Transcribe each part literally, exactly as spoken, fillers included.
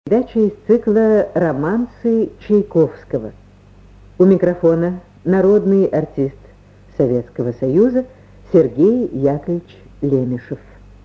Передача из цикла «Романсы Чайковского». У микрофона народный артист Советского Союза Сергей Яковлевич Лемешев.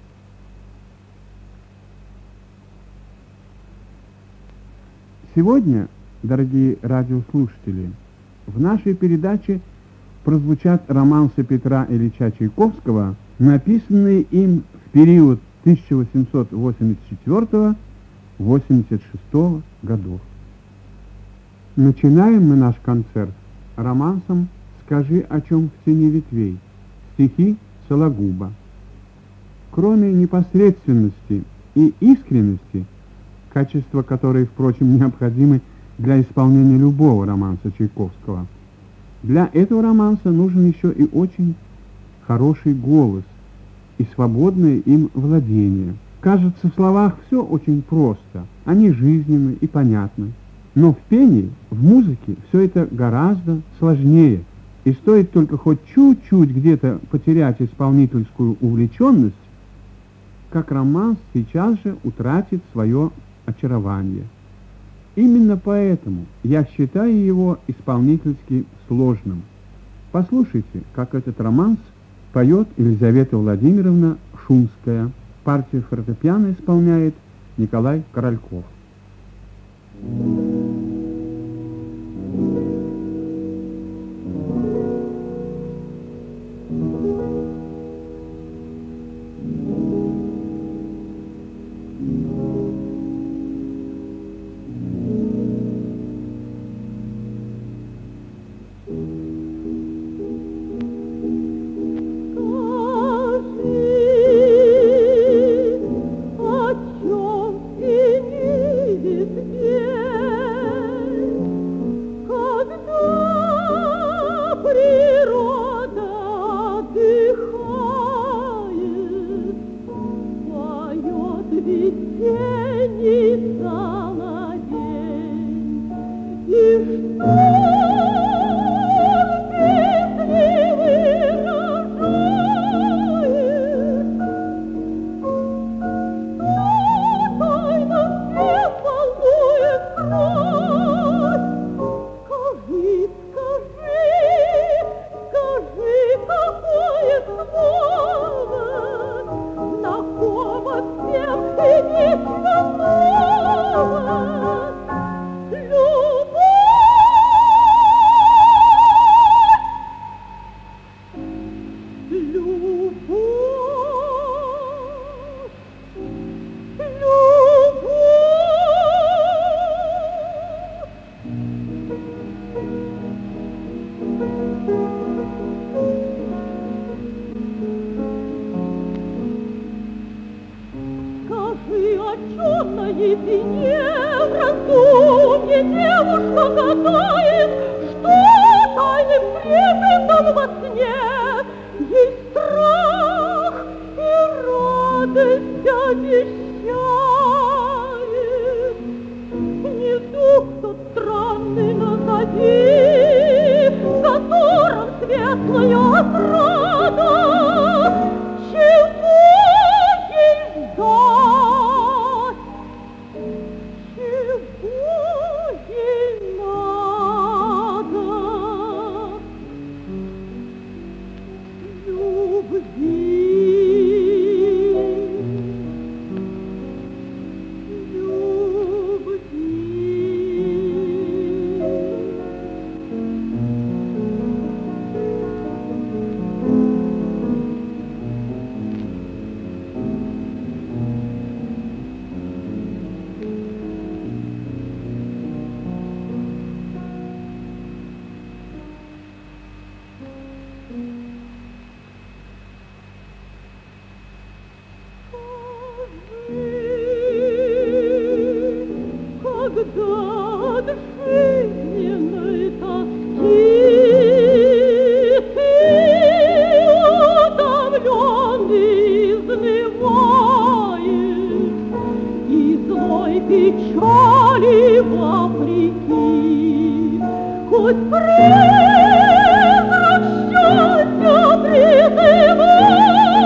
Сегодня, дорогие радиослушатели, в нашей передаче прозвучат романсы Петра Ильича Чайковского, написанные им в период тысяча восемьсот восемьдесят четвёртого — восемьдесят шестого годов. Начинаем мы наш концерт романсом «Скажи, о чем в тени ветвей», стихи Сологуба. Кроме непосредственности и искренности, качества, которые, впрочем, необходимы для исполнения любого романса Чайковского, для этого романса нужен еще и очень хороший голос и свободное им владение. Кажется, в словах все очень просто, они жизненны и понятны. Но в пении, в музыке все это гораздо сложнее. И стоит только хоть чуть-чуть где-то потерять исполнительскую увлеченность, как романс сейчас же утратит свое очарование. Именно поэтому я считаю его исполнительски сложным. Послушайте, как этот романс поет Елизавета Владимировна Шумская. Партию фортепиано исполняет Николай Корольков.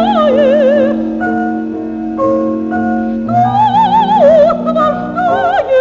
Что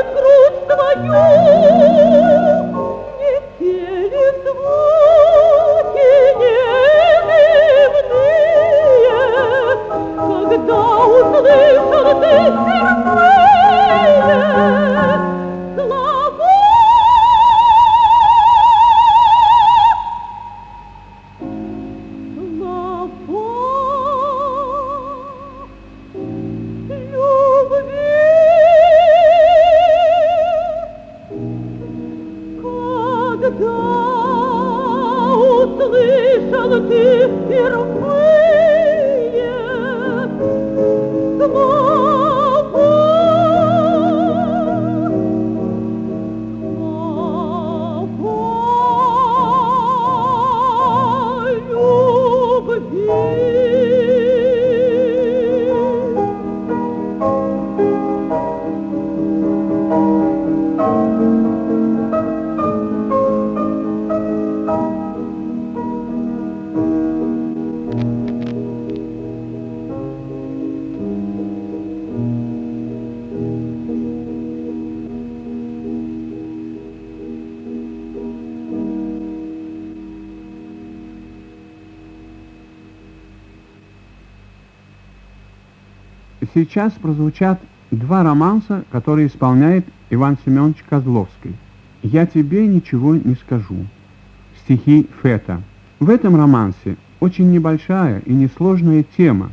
Сейчас прозвучат два романса, которые исполняет Иван Семенович Козловский. «Я тебе ничего не скажу». Стихи Фета. В этом романсе очень небольшая и несложная тема.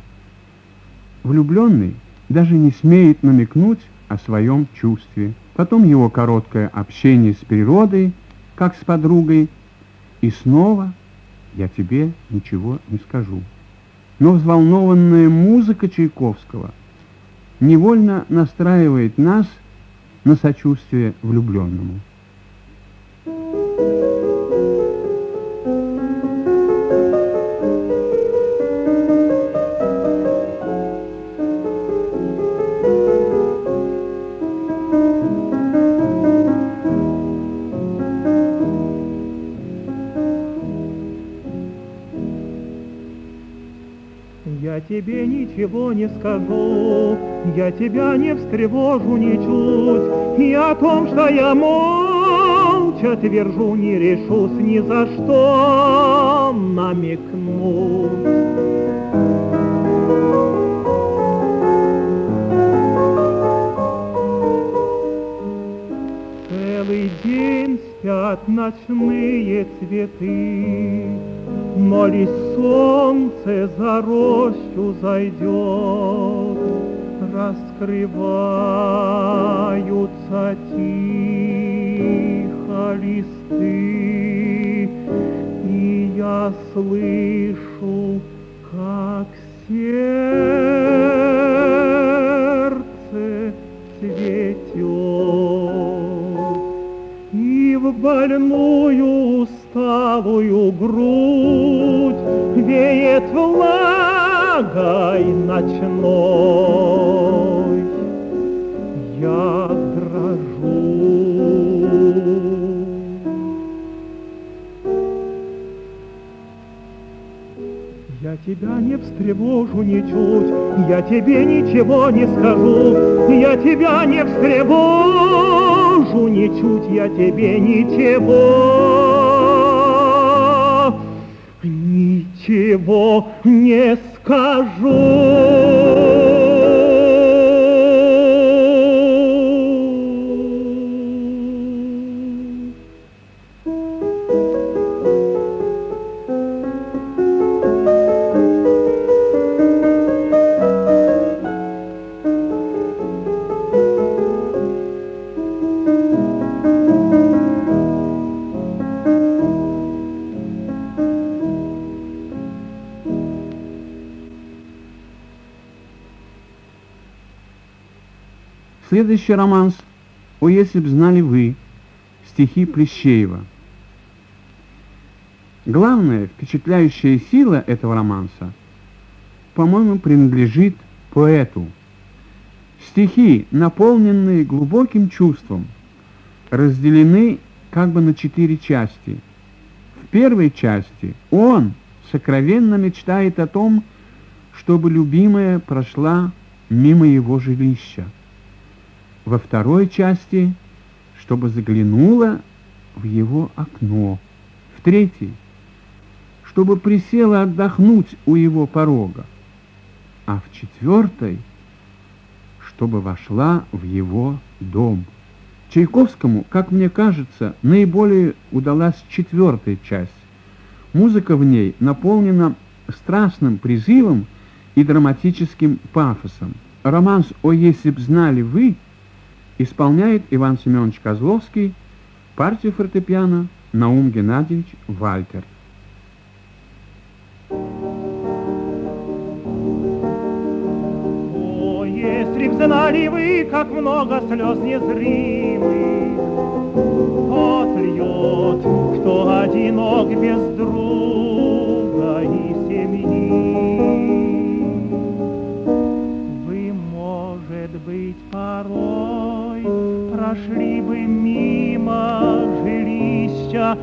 Влюбленный даже не смеет намекнуть о своем чувстве. Потом его короткое общение с природой, как с подругой, и снова «я тебе ничего не скажу». Но взволнованная музыка Чайковского невольно настраивает нас на сочувствие влюбленному. Я тебе ничего не скажу, я тебя не встревожу ничуть, и о том, что я молча твержу, не решусь ни за что намекнуть. Целый день спят ночные цветы, но лишь солнце за рощу зайдет, раскрываются тихо листы, и я слышу, как сердце цветет, и в больную усталую грудь веет влагой ночной. Я дрожу. Я тебя не встревожу ничуть, я тебе ничего не скажу, я тебя не встревожу ничуть, я тебе ничего, ничего не скажу. Следующий романс «О, если б знали вы», стихи Плещеева. Главная впечатляющая сила этого романса, по-моему, принадлежит поэту. Стихи, наполненные глубоким чувством, разделены как бы на четыре части. В первой части он сокровенно мечтает о том, чтобы любимая прошла мимо его жилища. Во второй части, чтобы заглянула в его окно. В-третий, чтобы присела отдохнуть у его порога. А в-четвертой, чтобы вошла в его дом. Чайковскому, как мне кажется, наиболее удалась четвертая часть. Музыка в ней наполнена страстным призывом и драматическим пафосом. Романс «О, если б знали вы» исполняет Иван Семенович Козловский, партию фортепиано Наум Геннадьевич Вальтер. О, если б знали вы, как много слез незримых тот льет, кто одинок без друга и семьи. Вы, может быть, порой прошли бы мимо жилища,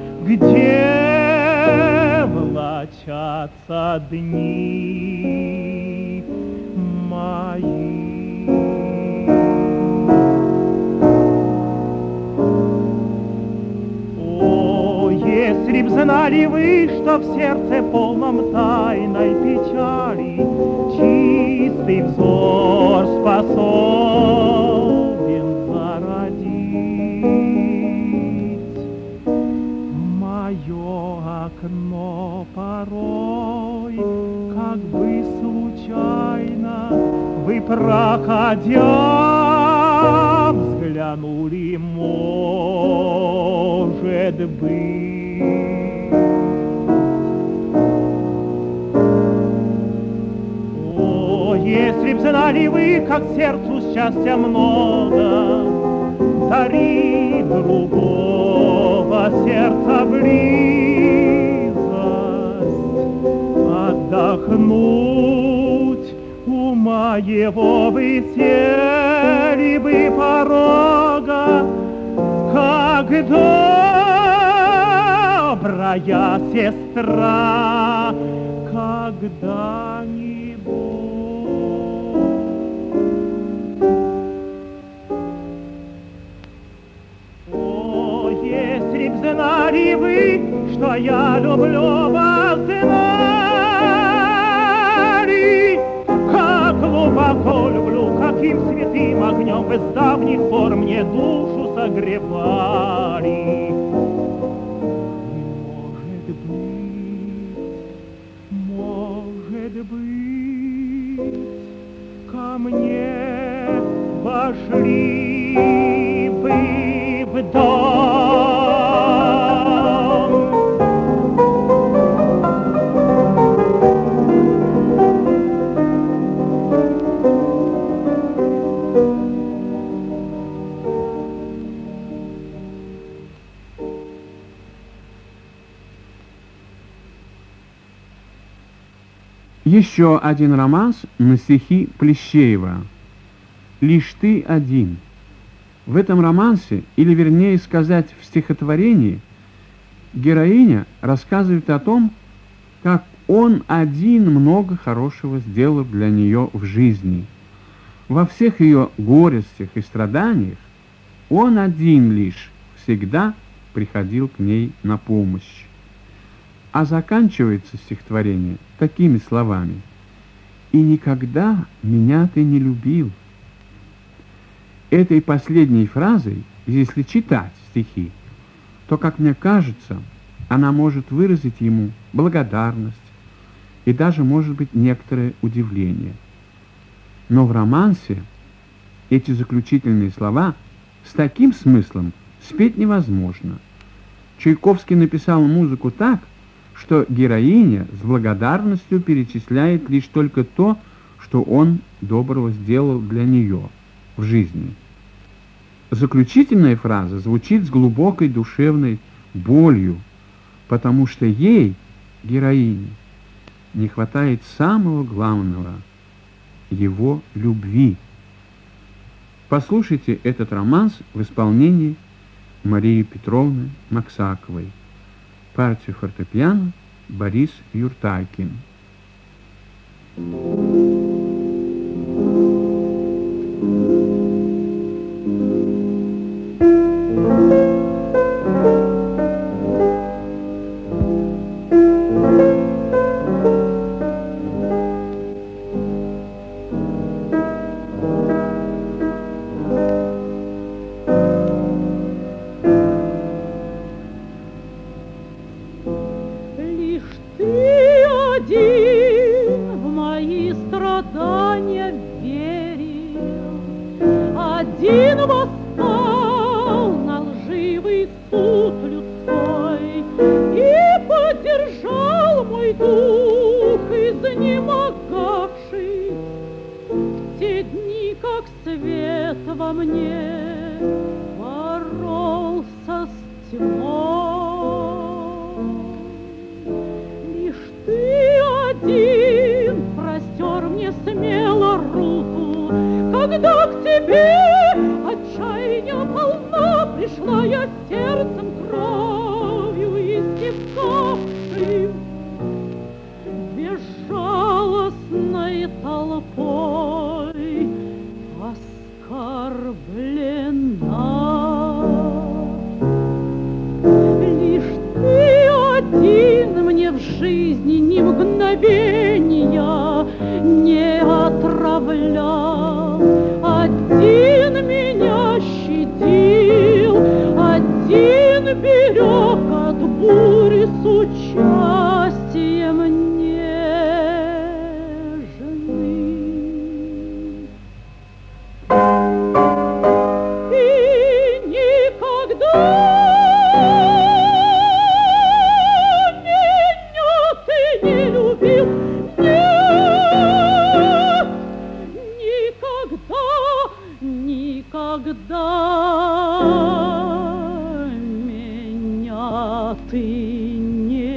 где влачатся дни мои. Если б знали вы, что в сердце полном тайной печали чистый взор способен зародить, мое окно порой, как бы случайно вы, проходя, взглянули, может быть. О, если б знали вы, как сердцу счастья много, дарит другого сердца близость, отдохнуть у моего вы сели бы порога, когда добрая сестра когда-нибудь. О, если б знали вы, что я люблю вас, знали, как глубоко люблю, каким святым огнем вы с давних пор мне душу согревали. Быть, ко мне вошли бы в дом. Еще один романс на стихи Плещеева «Лишь ты один». В этом романсе, или вернее сказать в стихотворении, героиня рассказывает о том, как он один много хорошего сделал для нее в жизни. Во всех ее горестях и страданиях он один лишь всегда приходил к ней на помощь. А заканчивается стихотворение такими словами: «И никогда меня ты не любил». Этой последней фразой, если читать стихи, то, как мне кажется, она может выразить ему благодарность и даже, может быть, некоторое удивление. Но в романсе эти заключительные слова с таким смыслом спеть невозможно. Чайковский написал музыку так, что героиня с благодарностью перечисляет лишь только то, что он доброго сделал для нее в жизни. Заключительная фраза звучит с глубокой душевной болью, потому что ей, героине, не хватает самого главного — его любви. Послушайте этот романс в исполнении Марии Петровны Максаковой. Партию фортепиано Борис Юртакин. Thank you. во мне боролся с тьмой. Лишь ты один простер мне смело руку, когда к тебе отчаяния полна пришла я сердцем кровью истекавшей, безжалостной толпой оскорблена. Лишь ты один мне в жизни ни мгновения не отравлял, один меня щадил, один берег от бури с участием нежным. И никогда меня ты не любил, нет, никогда, никогда меня ты не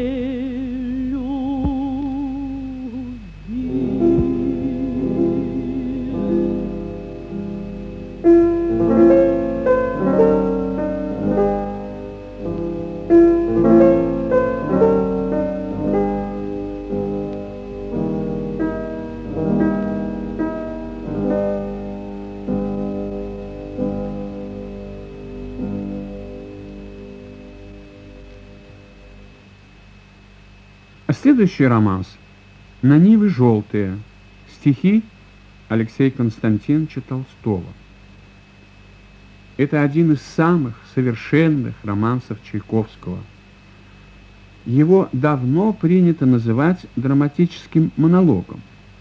Следующий романс «На нивы желтые», стихи Алексея Константиновича Толстого. Это один из самых совершенных романсов Чайковского. Его давно принято называть драматическим монологом,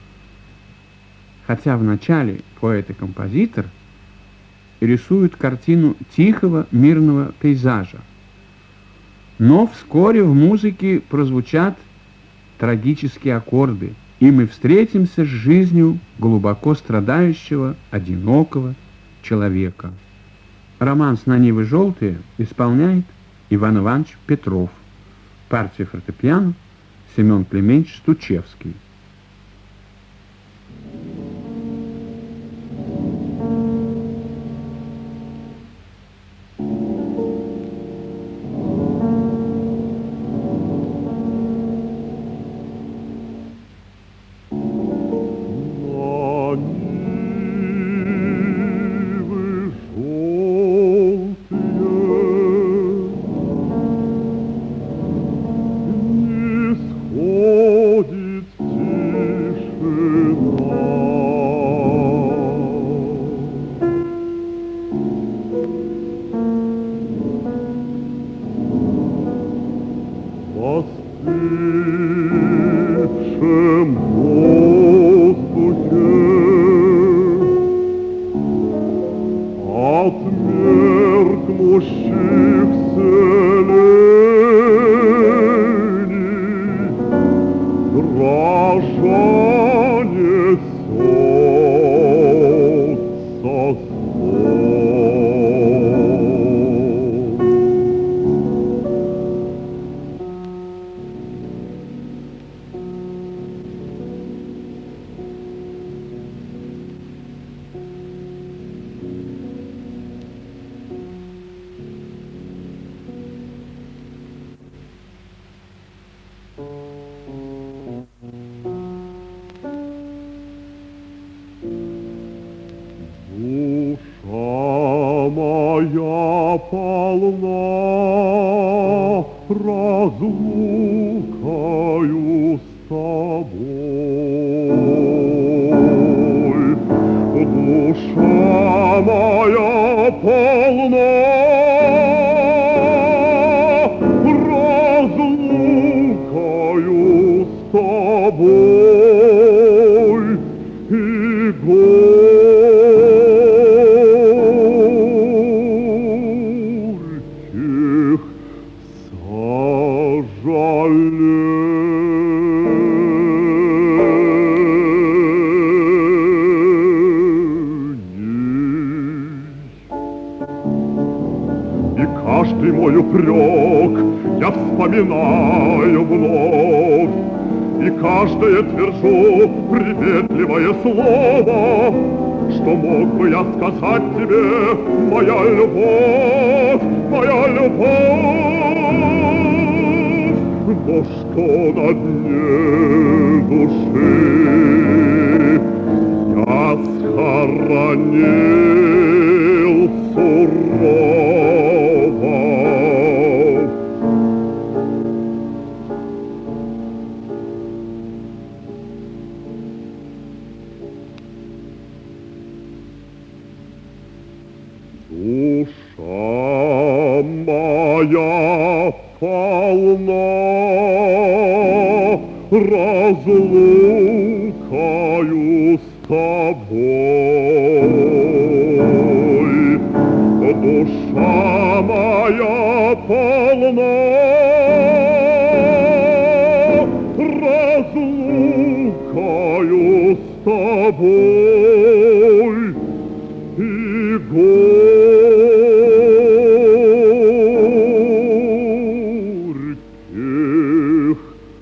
хотя в начале поэт и композитор рисуют картину тихого мирного пейзажа, но вскоре в музыке прозвучат трагические аккорды, и мы встретимся с жизнью глубоко страдающего, одинокого человека. Романс «На нивы желтые» исполняет Иван Иванович Петров. Партия фортепиано Семен Климентьевич Стучевский. разлукою с тобой. Душа моя полна разлукою с тобой, и горьких сожалений. И каждый мой упрек я вспоминаю вновь, и каждое твержу приветливое слово, что мог бы я сказать тебе, моя любовь, моя любовь. Но что на дне души я схоронил сурово. Душа моя полна разлукою с тобой. Душа моя полна разлукою с тобой. И горьких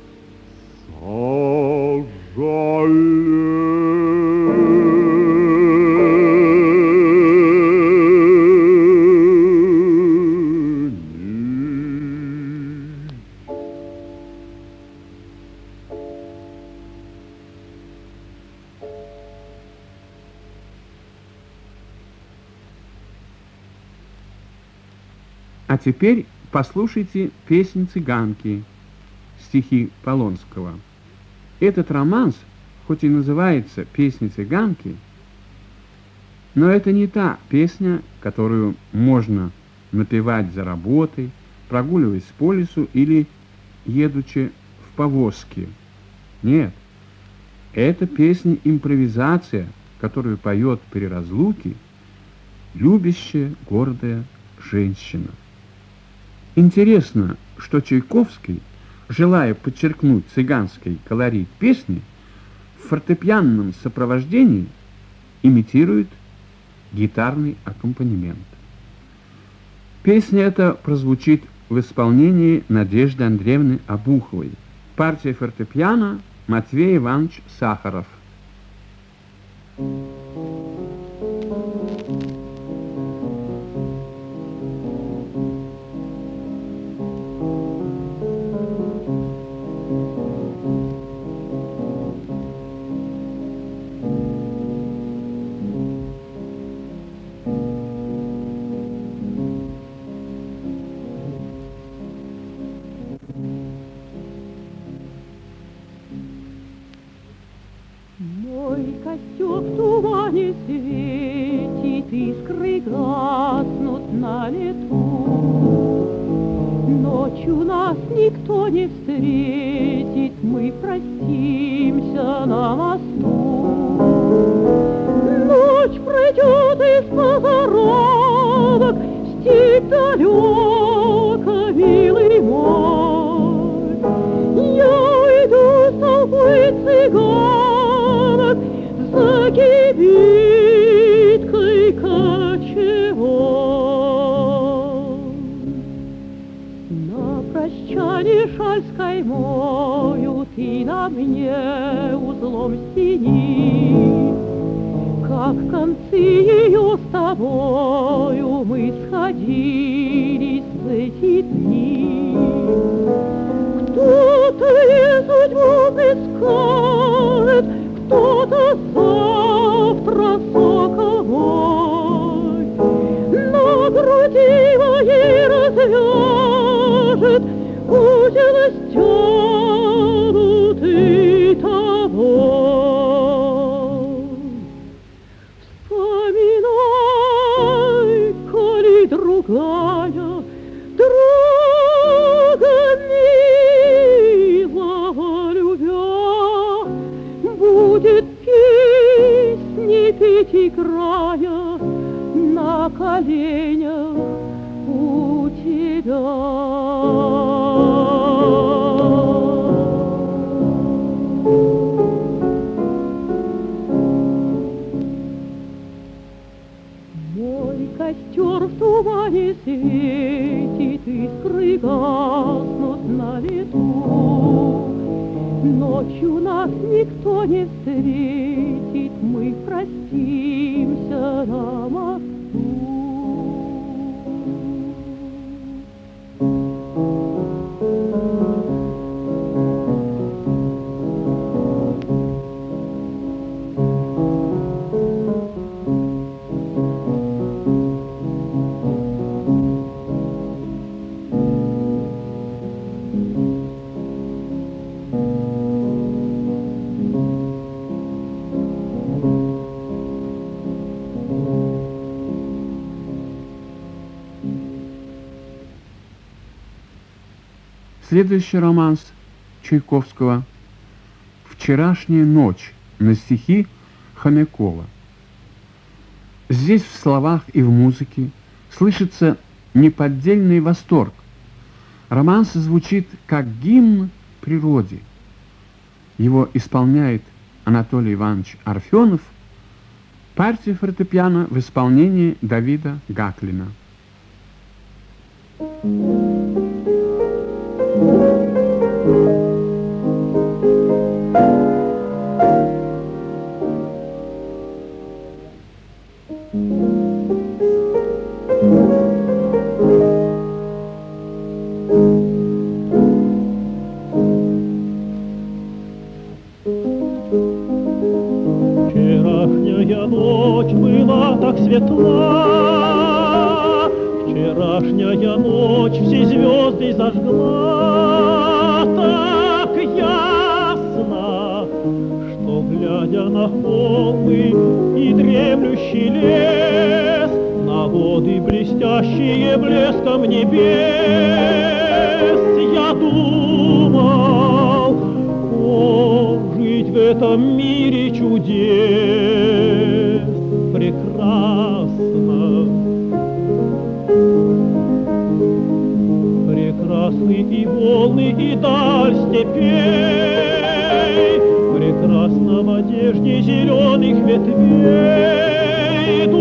А теперь послушайте «Песнь цыганки», стихи Полонского. Этот романс, хоть и называется «Песня цыганки», но это не та песня, которую можно напевать за работой, прогуливаясь по лесу или едучи в повозке. Нет, это песня-импровизация, которую поет при разлуке любящая, гордая женщина. Интересно, что Чайковский, желая подчеркнуть цыганский колорит песни, в фортепианном сопровождении имитирует гитарный аккомпанемент. Песня эта прозвучит в исполнении Надежды Андреевны Обуховой. Партия фортепиано Матвей Иванович Сахаров. Мой костер в тумане светит, искры гаснут на лету. Ночью нас никто не встретит, мы простимся на мосту. Ночь пройдет из позаранок, степь далека, милый мой. Я уйду с толпой цыганок за кибиткой кочевой. На прощание шаль с каймою ты на мне узлом стяни. Как концы ее с тобою мы сходились в эти дни. Кто-то не судьбу искает, кто-то завтра сокол мой на груди моей развяжет узел стянутый тобой. Вспоминай, коли другая, друга милого любя, будет песни петь, играя на коленях у тебя. Мой костер в тумане не светит, искры гаснут на ветру. Ночью нас никто не встретит, мы простимся на мосту. Следующий романс Чайковского «Вчерашняя ночь» на стихи Хомякова. Здесь в словах и в музыке слышится неподдельный восторг. Романс звучит как гимн природе. Его исполняет Анатолий Иванович Орфенов, партия фортепиано в исполнении Давида Гаклина. Вчерашняя ночь была так светла, вчерашняя ночь все звезды зажгла так ясно, что, глядя на холмы и дремлющий лес, на воды, блестящие блеском небес, я думал, о, жить в этом мире чудес прекрасно. Прекрасны и волны, и даль степей, прекрасно в одежде зеленых ветвей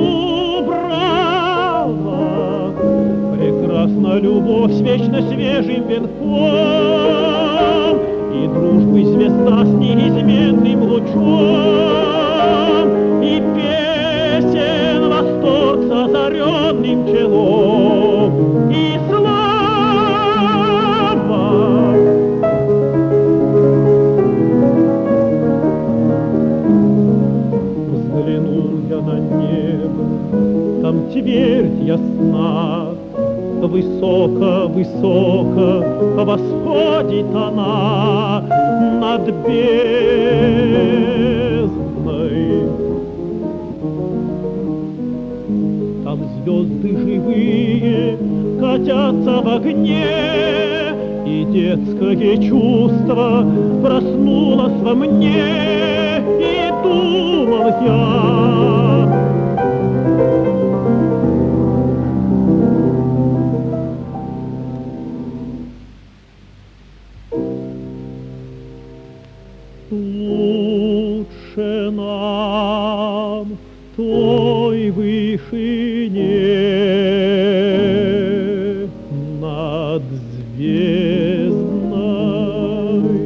дубрава, прекрасна любовь с вечно свежим венком, и дружбы звезда с неизменным лучом, и песен восторг с озаренным челом, и слава. Взглянул я на небо, там твердь ясна, высоко, высоко восходит она над бездной. Там звезды живые катятся в огне, и детское чувство проснулось во мне, и думал я: лучше нам в той вышине над звездной.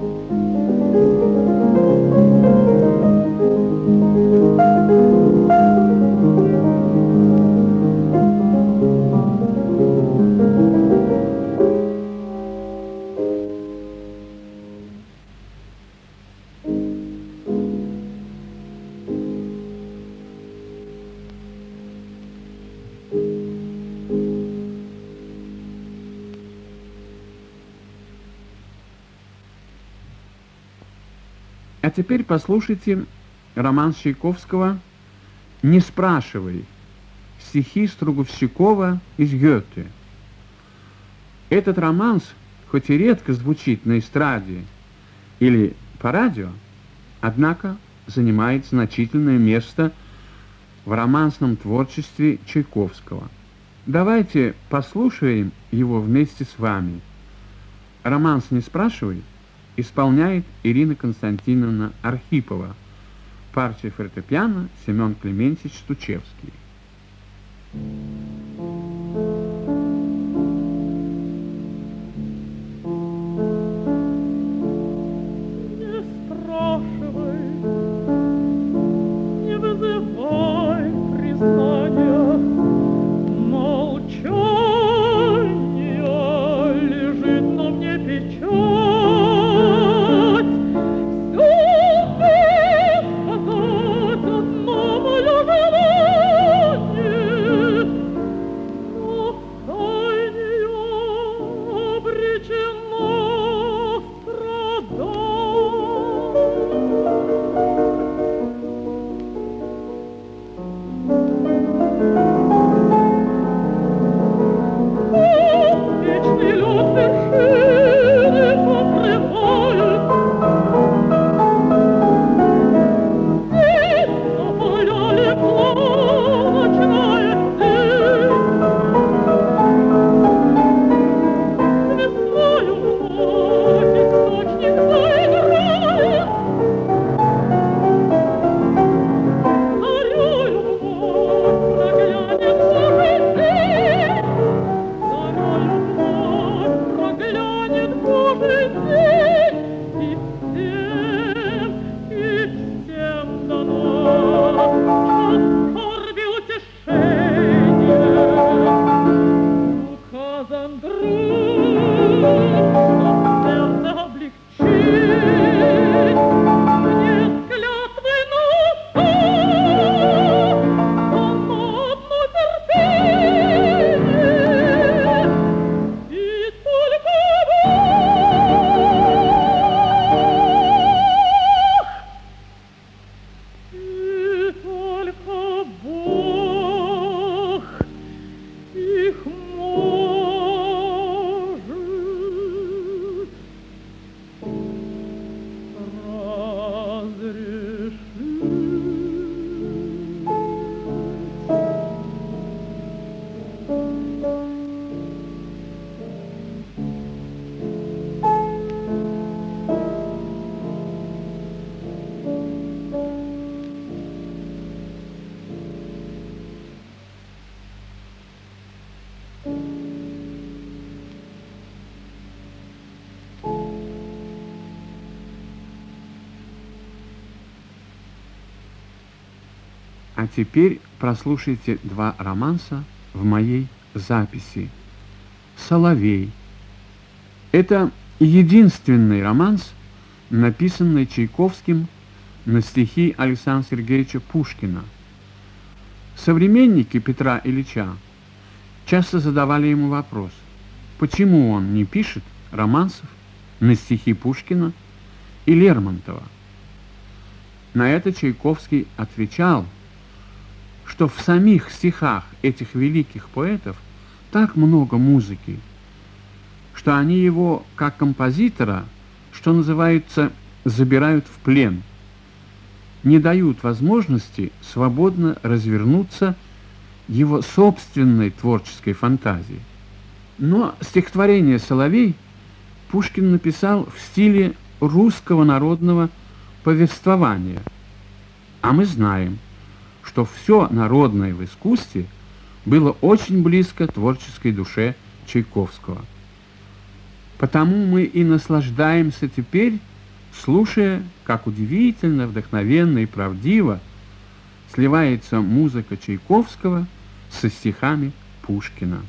А теперь послушайте роман Чайковского «Не спрашивай», стихи Струговщикова из Гёте. Этот романс, хоть и редко звучит на эстраде или по радио, однако занимает значительное место в романсном творчестве Чайковского. Давайте послушаем его вместе с вами. Романс «Не спрашивай» исполняет Ирина Константиновна Архипова, партия фортепиано Семен Клементьевич Стучевский. А теперь прослушайте два романса в моей записи. «Соловей». Это единственный романс, написанный Чайковским на стихи Александра Сергеевича Пушкина. Современники Петра Ильича часто задавали ему вопрос, почему он не пишет романсов на стихи Пушкина и Лермонтова. На это Чайковский отвечал, что в самих стихах этих великих поэтов так много музыки, что они его, как композитора, что называется, забирают в плен, не дают возможности свободно развернуться его собственной творческой фантазии. Но стихотворение «Соловей» Пушкин написал в стиле русского народного повествования, а мы знаем, что все народное в искусстве было очень близко творческой душе Чайковского. Потому мы и наслаждаемся теперь, слушая, как удивительно, вдохновенно и правдиво сливается музыка Чайковского со стихами Пушкина.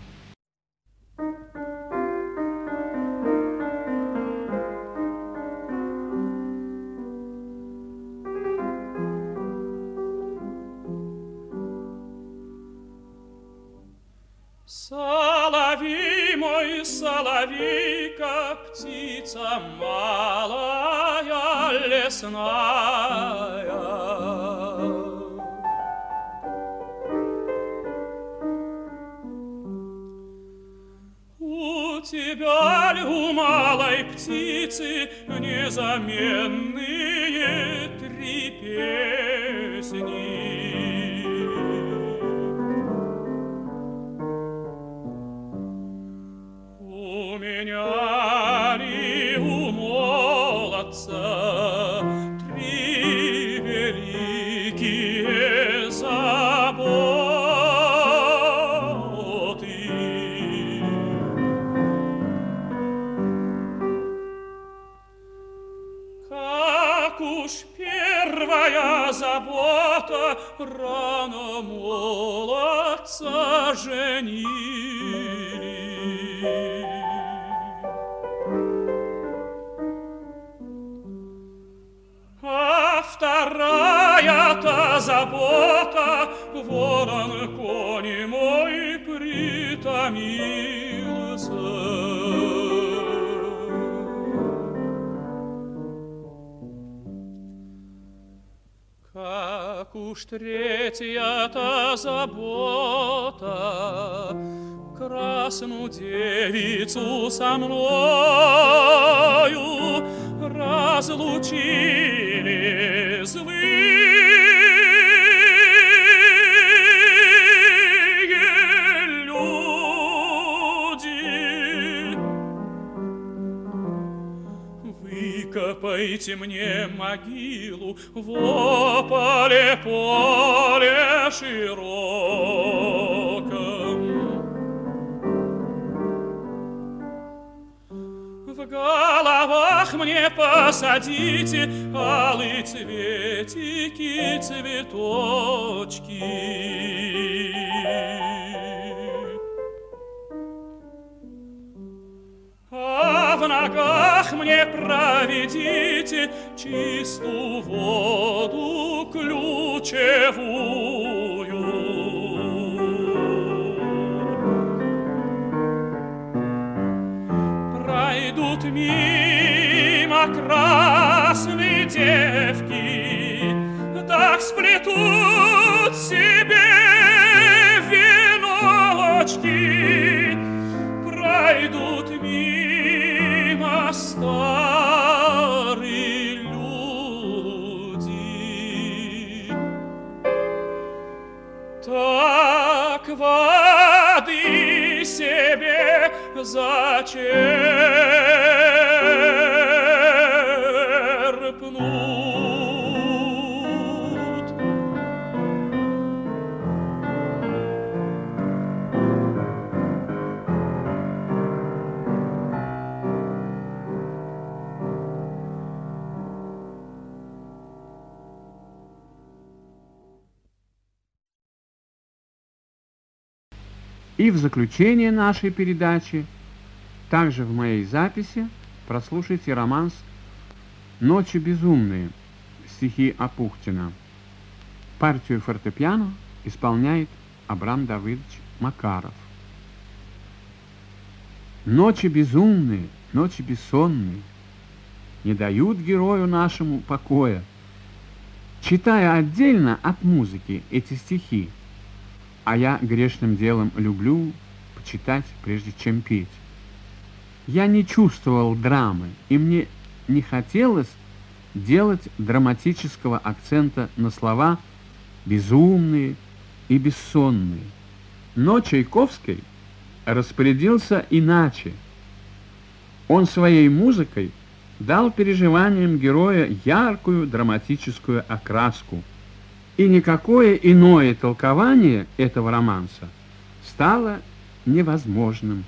Соловей мой, соловейка, птица малая, лесная. У тебя ли, у малой птицы, незаменные три песни? У меня ли, у молодца, три великие заботы? Как уж первая забота рано молодца женили, а вторая-то забота ворон конь мой притомился. Как уж третья-то забота красную девицу со мною разлучили злые люди. Выкопайте мне могилу в поле, поле широком. В головах мне посадите алые цветики, цветочки. А в ногах мне проведите чистую воду ключевую. Пройдут мимо красные девки, так сплетут себе веночки. Пройдут мимо старые люди, так воды себе зачерпнут. И в заключение нашей передачи, также в моей записи, прослушайте романс «Ночи безумные», стихи Апухтина. Партию фортепиано исполняет Абрам Давыдович Макаров. Ночи безумные, ночи бессонные не дают герою нашему покоя. Читая отдельно от музыки эти стихи, а я грешным делом люблю почитать, прежде чем петь, я не чувствовал драмы, и мне не хотелось делать драматического акцента на слова «безумные» и «бессонные». Но Чайковский распорядился иначе. Он своей музыкой дал переживаниям героя яркую драматическую окраску, и никакое иное толкование этого романса стало невозможным.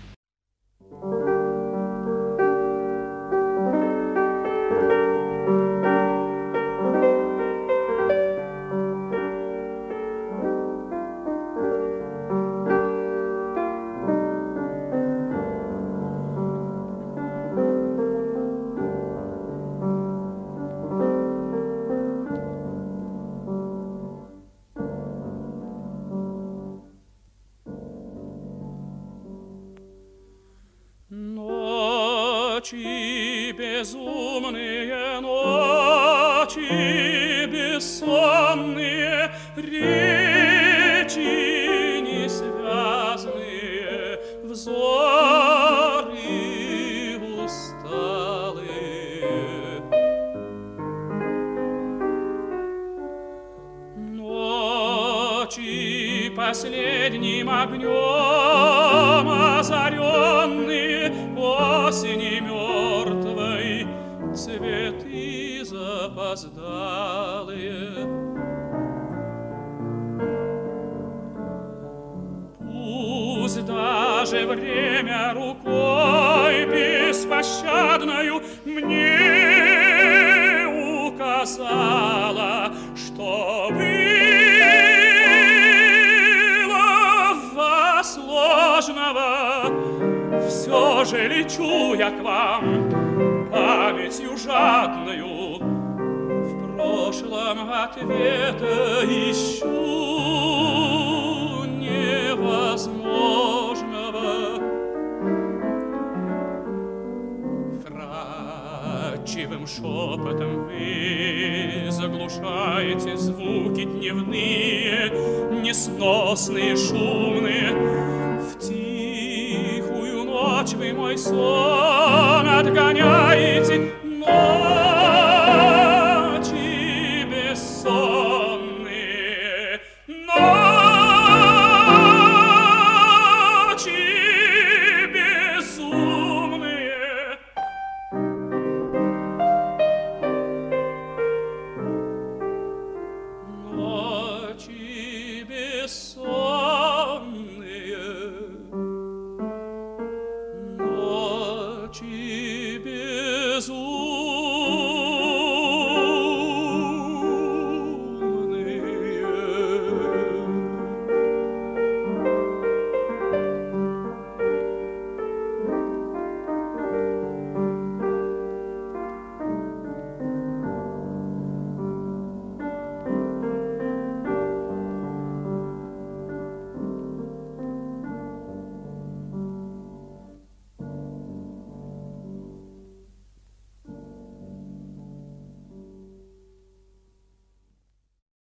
Ночи безумные, ночи бессонные, речи несвязные, взоры усталые. Ночи последним огнем озаренные, осени мертвой, цветы запоздалые. Пусть даже время рукой беспощадною мне указала, что было в вас ложного, все же лечу я к вам памятью жадною, в прошлом ответа ищу невозможного. Вкрадчивым шепотом вы заглушаете звуки дневные, несносные, шумные. В тихую ночь вы мой сон отгоняете,